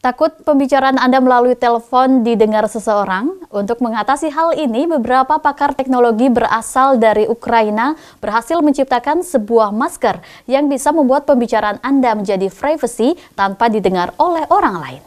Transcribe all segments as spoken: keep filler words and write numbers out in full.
Takut pembicaraan Anda melalui telepon didengar seseorang? Untuk mengatasi hal ini, beberapa pakar teknologi berasal dari Ukraina berhasil menciptakan sebuah masker yang bisa membuat pembicaraan Anda menjadi privacy tanpa didengar oleh orang lain.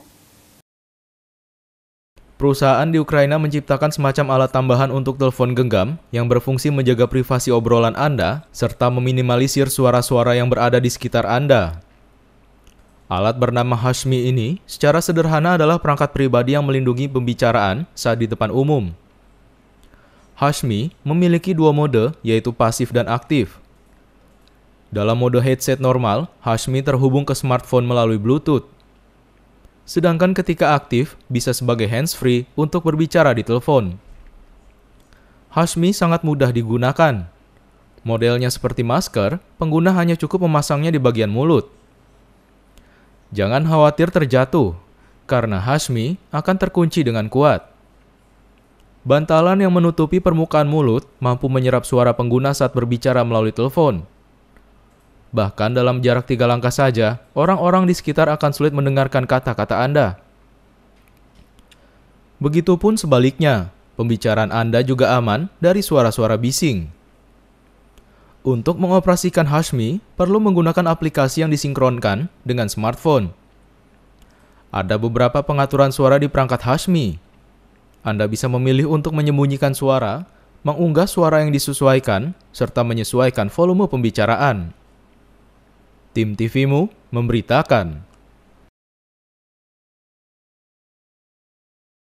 Perusahaan di Ukraina menciptakan semacam alat tambahan untuk telepon genggam yang berfungsi menjaga privasi obrolan Anda serta meminimalisir suara-suara yang berada di sekitar Anda. Alat bernama Hashmi ini secara sederhana adalah perangkat pribadi yang melindungi pembicaraan saat di depan umum. Hashmi memiliki dua mode, yaitu pasif dan aktif. Dalam mode headset normal, Hashmi terhubung ke smartphone melalui Bluetooth. Sedangkan ketika aktif, bisa sebagai hands-free untuk berbicara di telepon. Hashmi sangat mudah digunakan. Modelnya seperti masker, pengguna hanya cukup memasangnya di bagian mulut. Jangan khawatir terjatuh, karena Hashmi akan terkunci dengan kuat. Bantalan yang menutupi permukaan mulut mampu menyerap suara pengguna saat berbicara melalui telepon. Bahkan dalam jarak tiga langkah saja, orang-orang di sekitar akan sulit mendengarkan kata-kata Anda. Begitupun sebaliknya, pembicaraan Anda juga aman dari suara-suara bising. Untuk mengoperasikan Hashmi, perlu menggunakan aplikasi yang disinkronkan dengan smartphone. Ada beberapa pengaturan suara di perangkat Hashmi. Anda bisa memilih untuk menyembunyikan suara, mengunggah suara yang disesuaikan, serta menyesuaikan volume pembicaraan. Tim T V-mu memberitakan.